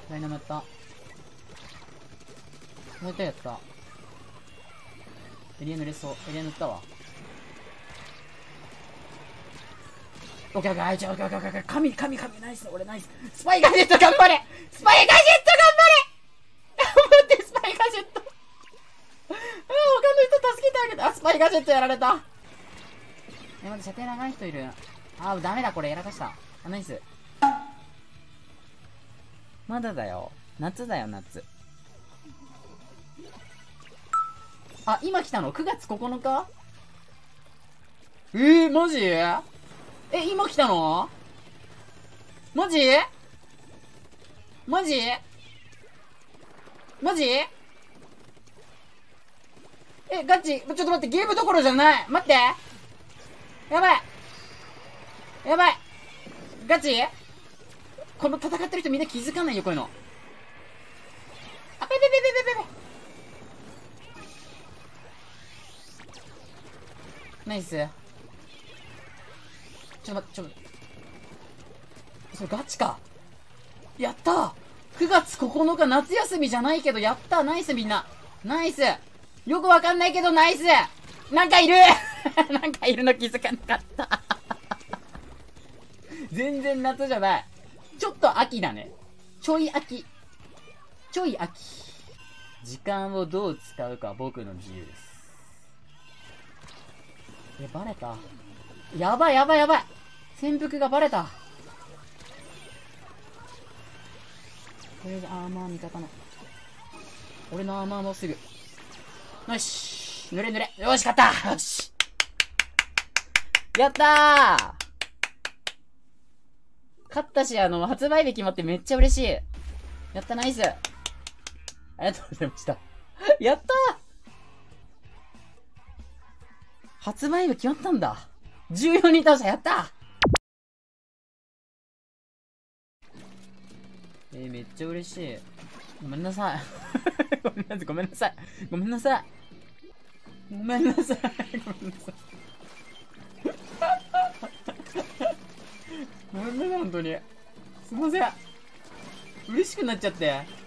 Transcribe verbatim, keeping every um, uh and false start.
ダイナモやった。もう一回やった。エリア濡れそう。エリア塗ったわ。オッケーオッケー、あいちゃう、オッケーオッケーオッケー。神、神、神、ナイス、俺ナイス。スパイガジェット頑張れスパイガジェット頑張れ頑張って、スパイガジェット。ああ、他の人助けてあげた。あ、スパイガジェットやられた。え、待って、射程長い人いる。あー、ダメだ、これ、やらかした。あ、ナイス。まだだよ。夏だよ、夏。あ、今来たの ?くがつここのか？えー、マジ？え、今来たの？マジ？マジ？マジ？え、ガチ？ちょっと待って、ゲームどころじゃない。待って。やばい。やばい。ガチ？この戦ってる人みんな気づかないよ、こういうの。あ、べべべべべべべ。ナイス。ちょっと待って、ちょっと待って。それガチか。やったー !くがつここのか夏休みじゃないけど、やったーナイスみんな。ナイス。よくわかんないけど、ナイス。なんかいるなんかいるの気づかなかった。全然夏じゃない。ちょっと秋だね。ちょい秋。ちょい秋。時間をどう使うか僕の自由です。え、バレた。やばいやばいやばい。潜伏がバレた。とりあえずアーマー味方の。俺のアーマーもすぐ。よし。濡れ濡れ。よし、勝ったよし。やったー勝ったし、あの、発売日決まってめっちゃ嬉しい。やった、ナイス。ありがとうございました。やったー発売日決まったんだ。じゅうよにん倒した、やったーえー、めっちゃ嬉しい。ごめんなさい。ごめんなさい、ごめんなさい。ごめんなさい。ごめんなさい。ごめんなさい。ごめんなさい、本当に。すいません。嬉しくなっちゃって。